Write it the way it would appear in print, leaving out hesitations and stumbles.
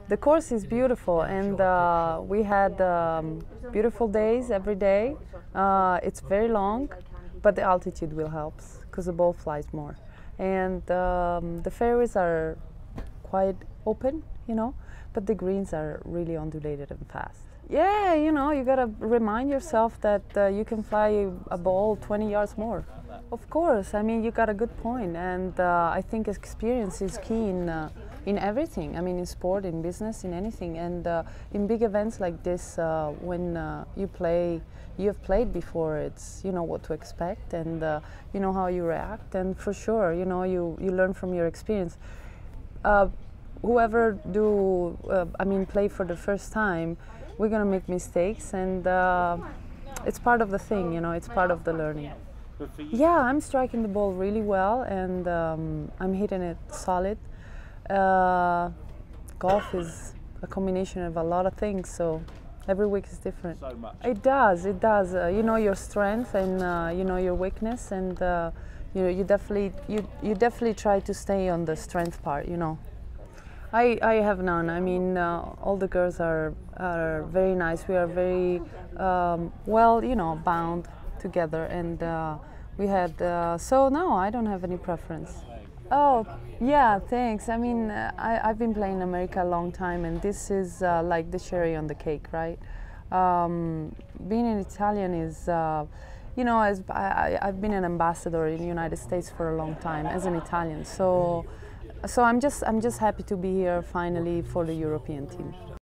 The course is beautiful, and we had beautiful days every day. It's very long, but the altitude will help because the ball flies more. And the fairways are quite open, but the greens are really undulated and fast. Yeah, you gotta remind yourself that you can fly a ball 20 yards more. Of course, I mean, you got a good point, and I think experience is key in everything. I mean, in sport, in business, in anything, and in big events like this, when you have played before. It's what to expect, and you know how you react, and for sure, you learn from your experience. Whoever play for the first time, we're gonna make mistakes, and it's part of the thing. It's part of the learning. Yeah, I'm striking the ball really well, and I'm hitting it solid. Golf is a combination of a lot of things, so every week is different. So much. It does. You know your strength, and you know your weakness, and you definitely try to stay on the strength part. I have none. I mean, all the girls are very nice. We are very bound together, and we had so no, I don't have any preference. Oh yeah, thanks. I mean, I've been playing America a long time, and this is like the cherry on the cake, right? Being an Italian is as I've been an ambassador in the United States for a long time as an Italian, so I'm just happy to be here finally for the European team.